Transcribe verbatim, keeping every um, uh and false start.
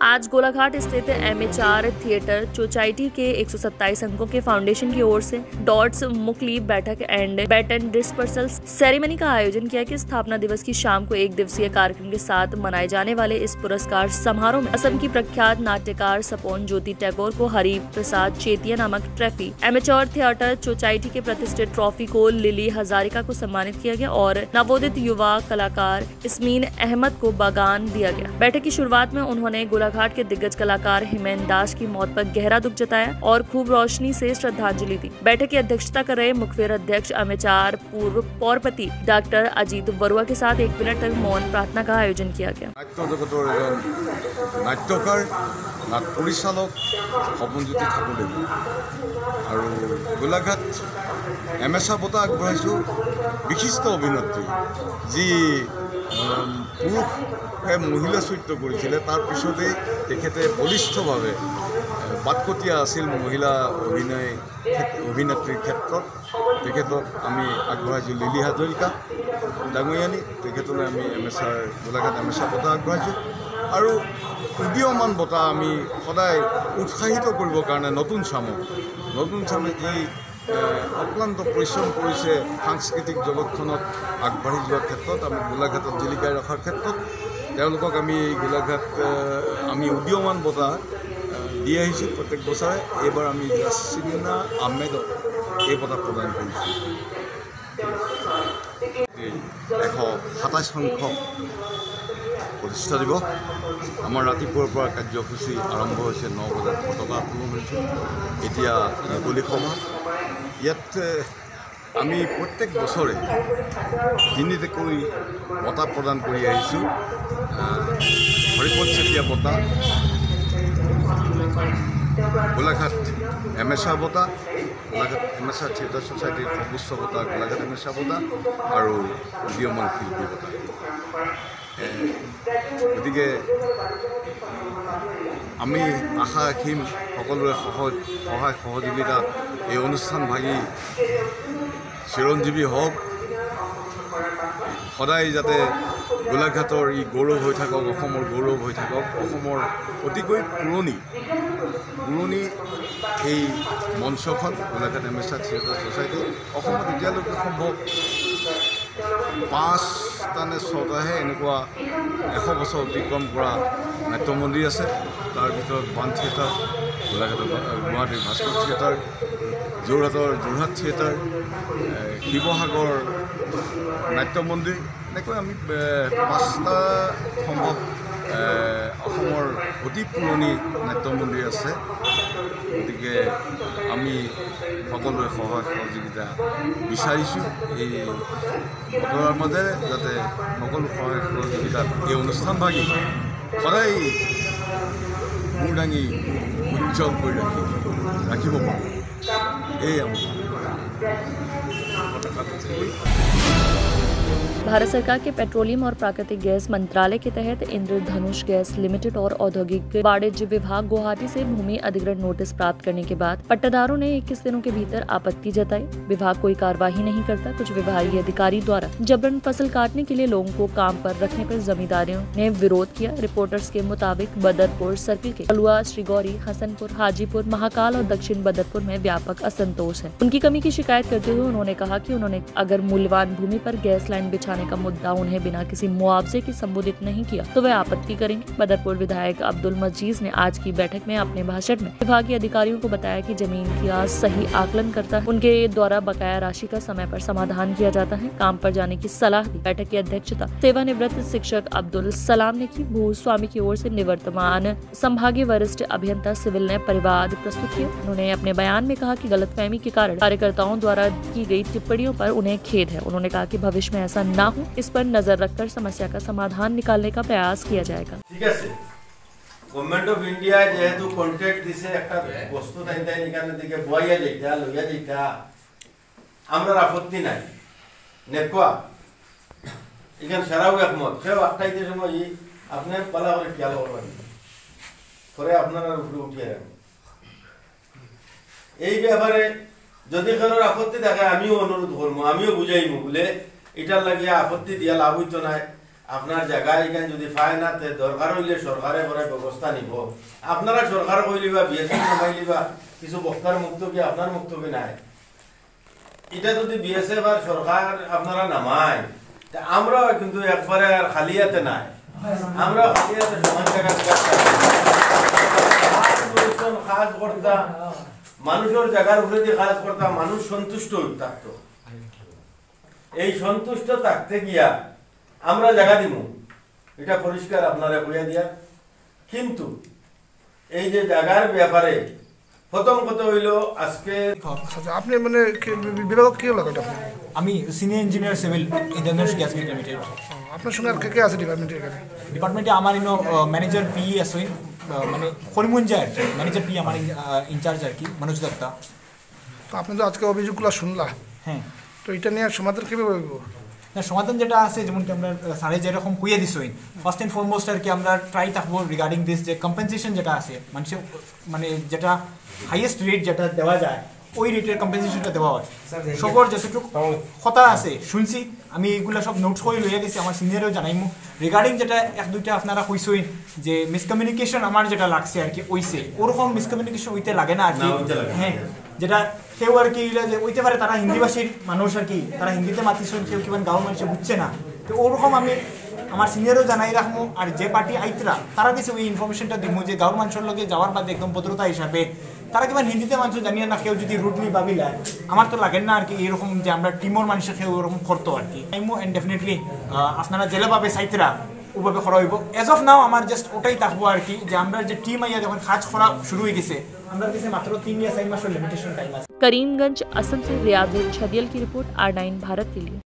आज गोलाघाट स्थित MHR theatre society के एक सौ सत्ताईस अंकों के फाउंडेशन की ओर से डॉट्स मुकली बैठक एंड बैटन डिस्पर्सल सेरेमनी का आयोजन किया कि स्थापना दिवस की शाम को एक दिवसीय कार्यक्रम के साथ मनाए जाने वाले इस पुरस्कार समारोह में असम की प्रख्यात नाट्यकार सपोन ज्योति टैगोर को हरि प्रसाद चेतिया नामक ट्रॉफी, एमएचआर थिएटर सोसाइटी के प्रतिष्ठित ट्रॉफी को लिली हजारिका को सम्मानित किया गया और नवोदित युवा कलाकार इसमीन अहमद को बागान दिया गया। बैठक की शुरुआत में उन्होंने गोलाघाट के दिग्गज कलाकार हिमेन दास की मौत पर गहरा दुख जताया और खूब रोशनी से श्रद्धांजलि दी। बैठक की अध्यक्षता कर रहे मुखबिर अध्यक्ष एमएचआर पूर्व पौरपति डॉक्टर अजीत बरुआ के साथ एक मिनट तक मौन प्रार्थना का आयोजन किया गया। नाट्यकार नाट परिचालक सपन ज्योति ठाकुरदेव और गोलाघाट एमएचआर बঁটা আগবঢ়াইছো विशिष्ट अभिनेत्री जी पुरुषে महिला चरित्र কৰিছিলে তাৰ পিছতে তেখেতে বলিষ্ঠভাৱে বাটকটীয়া আছিল महिला অভিনয় অভিনেত্ৰীৰ ক্ষেত্ৰত তেখেতক আমি আগবঢ়াইছো লিলি হাজৰিকা ডাঙৰীয়ানী তেখেতলৈ আমি এমএচআৰ গোলাঘাট এমএচআৰ বঁটা আগবঢ়াইছো আৰু উদীয়মান বঁটা আমি সদায় উৎসাহিত কৰিবৰ কাৰণে নতুন চামক নতুন চামে যি অক্লান্ত পৰিশ্ৰম কৰিছে সাংস্কৃতিক জগতখনত আগবাঢ়ি যোৱাৰ ক্ষেত্ৰত আমি গোলাঘাটত জিলিকাই ৰখাৰ ক্ষেত্ৰত তেওঁলোকক আমি গোলাঘাট আমি উদীয়মান বঁটা দি আহিছোঁ প্ৰত্যেক বছৰে। এইবাৰ আমি ইয়াছিনা আহমেদক এই বঁটা প্ৰদান কৰিছোঁ। এশ সাতাইছ সংখ্যক প্ৰতিষ্ঠা দিৱস আমাৰ ৰাতিপুৱাৰ পৰা কাৰ্যসূচী আৰম্ভ হৈছে ন বজাত পতাকা উত্তোলন হৈছোঁ। এতিয়া মুকলি সভা ইয়াত আমি প্ৰত্যেক বছৰে তিনিটাকৈ বঁটা প্ৰদান কৰি আহিছোঁ। হৰিপদ চেতিয়া বঁটা, গোলাঘাট এমএচআৰ বঁটা, গোলাঘাট এমএচআৰ থিয়েটাৰ ছ'চাইটিৰ সৰ্বোচ্চ বঁটা গোলাঘাট এমএচআৰ বঁটা আৰু উদীয়মান শিল্পী বঁটা। গতিকে আমি আশা ৰাখিম সকলোৰে সহজ সহায় সহযোগিতা এই অনুষ্ঠান ভাগি চিৰঞ্জীৱী হওক, সদায় যাতে গোলাঘাটৰ ই গৌৰৱ হৈ থাকক, অসমৰ গৌৰৱ হৈ থাকক। অসমৰ অতিকৈ পুৰণি পুৰণি এই মঞ্চখন গোলাঘাট এমএচআৰ থিয়েটাৰ ছ'চাইটি অসমত এতিয়ালৈকে সম্ভৱ পাঁচটা নে ছটাহে এনেকুৱা এশ বছৰ অতিক্ৰম কৰা নাট্য মন্দিৰ আছে। তাৰ ভিতৰত বান থিয়েটাৰ, গোলাঘাটৰ গুৱাহাটীৰ ভাস্কৰ থিয়েটাৰ, যোৰহাটৰ যোৰহাট থিয়েটাৰ, শিৱসাগৰ নাট্য মন্দিৰ, এনেকৈ আমি পাঁচটা সম্ভৱ অসমৰ অতি পুৰণি নাট্য মন্দিৰ আছে। গতিকে আমি সকলোৱে সহায় সহযোগিতা বিচাৰিছোঁ এই বতৰৰ মাজেৰে যাতে সকলো সহায় সহযোগিতাত এই অনুষ্ঠান ভাগি সদায় মূৰ দাঙি উজ্জ্বল কৰি ৰাখি ৰাখিব পাৰোঁ। এই আমাৰ भारत सरकार के पेट्रोलियम और प्राकृतिक गैस मंत्रालय के तहत इंद्रधनुष गैस लिमिटेड और औद्योगिक वाणिज्य विभाग गुवाहाटी से भूमि अधिग्रहण नोटिस प्राप्त करने के बाद पट्टेदारों ने इक्कीस दिनों के भीतर आपत्ति जताई। विभाग कोई कार्यवाही नहीं करता। कुछ विभागीय अधिकारी द्वारा जबरन फसल काटने के लिए लोगों को काम पर रखने पर जमींदारों ने विरोध किया। रिपोर्टर्स के मुताबिक बदरपुर सर्किल के कलुआ, श्रीगौरी, हसनपुर, हाजीपुर, महाकाल और दक्षिण बदरपुर में व्यापक असंतोष है। उनकी कमी की शिकायत करते हुए उन्होंने कहा कि उन्होंने अगर मूल्यवान भूमि पर गैस लाइन बिछाने का मुद्दा उन्हें बिना किसी मुआवजे के संबोधित नहीं किया तो वे आपत्ति करेंगे। बदरपुर विधायक अब्दुल मजीज ने आज की बैठक में अपने भाषण में विभागीय अधिकारियों को बताया कि जमीन का सही आकलन करता है, उनके द्वारा बकाया राशि का समय पर समाधान किया जाता है, काम पर जाने की सलाह दी। बैठक की अध्यक्षता सेवानिवृत्त शिक्षक अब्दुल सलाम ने की। भूस्वामी की ओर से निवर्तमान संभागीय वरिष्ठ अभियंता सिविल ने परिवाद प्रस्तुत किया। उन्होंने अपने बयान में कहा कि गलतफहमी के कारण कार्यकर्ताओं द्वारा की गई टिप्पणियों पर उन्हें खेद है। उन्होंने कहा कि भविष्य में ऐसा न हो, इस पर नजर रखकर समस्या का समाधान निकालने का प्रयास किया जाएगा। ठीक है, गवर्नमेंट ऑफ इंडिया जेहेतु कॉन्ट्रैक्ट दिसे একটা বস্তু তাই তাই নিকানে দিকে বইয়া যেটা লইয়া যেটা আমরা আপত্তি নাই নেকোয়া এখান সারাও একমত কেউ আটটাইতে সময় আপনি পালা করে খেয়াল করবেন করে আপনারা উপরে উঠিয়ে রাখবেন। এই ব্যাপারে যদি কারোর আপত্তি থাকে আমিও অনুরোধ করবো, আমিও বুঝাইমু বলে এটার লাগিয়ে আপত্তি দিয়া লাভ হইতো না। আপনার জায়গায় এখানে যদি পায় না তে দরকার হইলে সরকারে পরে ব্যবস্থা নিব। আপনারা সরকার কইলিবা বিএসএফ নামাইলিবা কিছু বক্তার মুক্ত কি আপনার মুক্ত কি নাই, এটা যদি বিএসএফ আর সরকার আপনারা নামায় তা আমরা কিন্তু একবারে আর খালিয়াতে নাই, আমরা খালিয়াতে সমান জায়গা কাজ করতাম, মানুষের জায়গার উপরে দিয়ে কাজ করতাম, মানুষ সন্তুষ্ট থাকতো। এই সন্তুষ্ট থাকতে গিয়া আমরা জায়গা দিব, এটা পরিষ্কার আপনারা কইয়া দিয়া। কিন্তু এই যে জায়গার ব্যাপারে প্রথম কথা হইল আজকে আপনি মানে বিভাগ কি হলো এটা? আমি senior engineer civil international gas gate limited. আপনার সঙ্গে আর কে কে আছে ডিপার্টমেন্টে? এখানে ডিপার্টমেন্টে আমার ইনো ম্যানেজার পি আছে, মানে করিমগঞ্জে আর কি ম্যানেজার পি আমার ইনচার্জ আর কি মনোজ দত্তা। তো আপনি তো আজকে অভিযোগগুলো শুনলা, হ্যাঁ, তো এটা নিয়ে সমাধান কীভাবে হইব? না, সমাধান যেটা আছে যেমন কি আমরা সাড়ে যেরকম হইয়া দিছই, ফার্স্ট অ্যান্ড ফরমোস্ট আর কি আমরা ট্রাই থাকবো রিগার্ডিং দিস যে কম্পেনসেশন যেটা আছে মানুষের মানে যেটা হাইয়েস্ট রেট যেটা দেওয়া যায় ওই রেটের কম্পেনসেশনটা দেওয়া হয়। সবর যতটুকু কথা আছে শুনছি আমি এগুলো সব নোটস করে লইয়া গেছি, আমার সিনিয়রেও জানাইমু। রিগার্ডিং যেটা এক দুইটা আপনারা কইসই যে মিসকমিউনিকেশন আমার যেটা লাগছে আর কি ওইসে ওরকম মিসকমিউনিকেশন ওইতে লাগে না আর কি। হ্যাঁ, যেটা কেউ আর কি যে ওইতে পারে তারা হিন্দিভাষীর মানুষ আর কি, তারা হিন্দিতে মাতিছেন, কেউ কেউ গাঁও মানুষ বুঝছে না, তো ওরকম আমি আমার সিনিয়রও জানাই রাখবো। আর যে পার্টি আইতরা তারা কিছু ওই ইনফরমেশনটা দিব যে গাঁও মানুষের লগে যাওয়ার বাদে একদম ভদ্রতা হিসাবে তারা কিংবা হিন্দিতে মানুষ জানিয়ে না, কেউ যদি রুটলি ভাবিলা আমার তো লাগেন না আর কি এরকম যে আমরা টিমর মানুষের কেউ ওরকম করতো আর কি। আইমো অ্যান্ড ডেফিনেটলি আপনারা জেলাভাবে সাইতরা ওভাবে করা হইব। এজ অফ নাও আমার জাস্ট ওটাই থাকবো আর কি যে আমরা যে টিম আইয়া যখন কাজ করা শুরু হয়ে গেছে আমরা কাছে মাত্র তিন या চার মাসের লিমিটেশন টাইম আছে। करीमगंज असम से रियाजुल छदियल की रिपोर्ट आर नाइन भारत के लिए।